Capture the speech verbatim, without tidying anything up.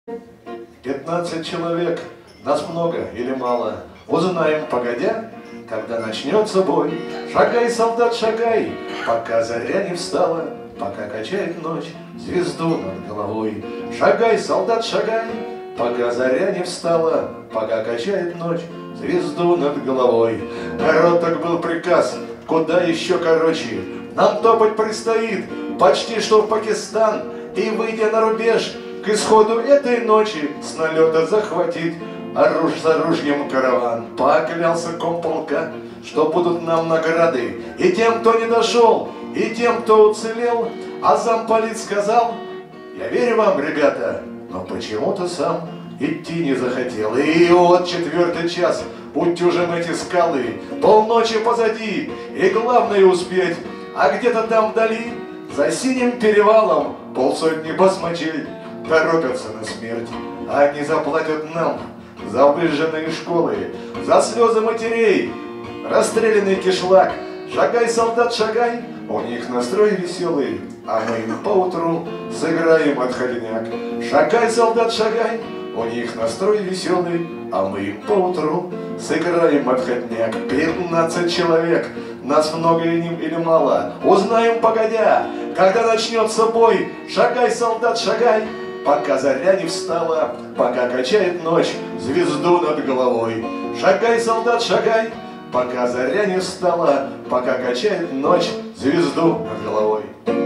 Пятнадцать человек, нас много или мало, узнаем погодя, когда начнется бой. Шагай, солдат, шагай, пока заря не встала, пока качает ночь звезду над головой. Шагай, солдат, шагай, пока заря не встала, пока качает ночь звезду над головой. Короткий был приказ, куда еще короче. Нам топать предстоит почти что в Пакистан, и, выйдя на рубеж, к исходу этой ночи с налета захватить оруж с оружием караван. Поклялся комполка, что будут нам награды и тем, кто не дошел, и тем, кто уцелел. А замполит сказал: я верю вам, ребята, но почему-то сам идти не захотел. И вот четвертый час утюжим эти скалы, полночи позади, и главное успеть. А где-то там вдали, за синим перевалом, полсотни басмачей торопятся на смерть. Они заплатят нам за выжженные школы, за слезы матерей, расстрелянный кишлак. Шагай, солдат, шагай, у них настрой веселый, а мы им поутру сыграем отходняк. Шагай, солдат, шагай, у них настрой веселый, а мы им поутру сыграем отходняк. Пятнадцать человек, нас много или мало, узнаем погодя, когда начнется бой. Шагай, солдат, шагай, пока заря не встала, пока качает ночь звезду над головой. Шагай, солдат, шагай, пока заря не встала, пока качает ночь звезду над головой.